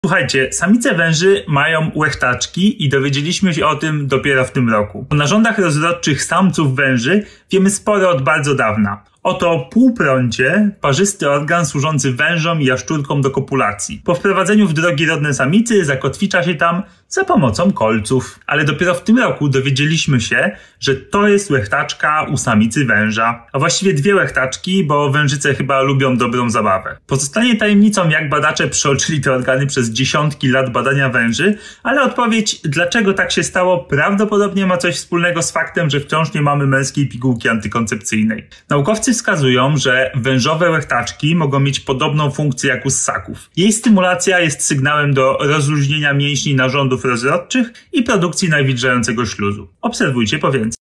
Słuchajcie, samice węży mają łechtaczki i dowiedzieliśmy się o tym dopiero w tym roku. O narządach rozrodczych samców węży wiemy sporo od bardzo dawna. Oto półprącie, parzysty organ służący wężom i jaszczurkom do kopulacji. Po wprowadzeniu w drogi rodne samicy zakotwicza się tam za pomocą kolców. Ale dopiero w tym roku dowiedzieliśmy się, że to jest łechtaczka u samicy węża. A właściwie dwie łechtaczki, bo wężyce chyba lubią dobrą zabawę. Pozostanie tajemnicą, jak badacze przeoczyli te organy przez dziesiątki lat badania węży, ale odpowiedź, dlaczego tak się stało, prawdopodobnie ma coś wspólnego z faktem, że wciąż nie mamy męskiej pigułki antykoncepcyjnej. Naukowcy wskazują, że wężowe łechtaczki mogą mieć podobną funkcję jak u ssaków. Jej stymulacja jest sygnałem do rozluźnienia mięśni narządów rozrodczych i produkcji nawilżającego śluzu. Obserwujcie po więcej.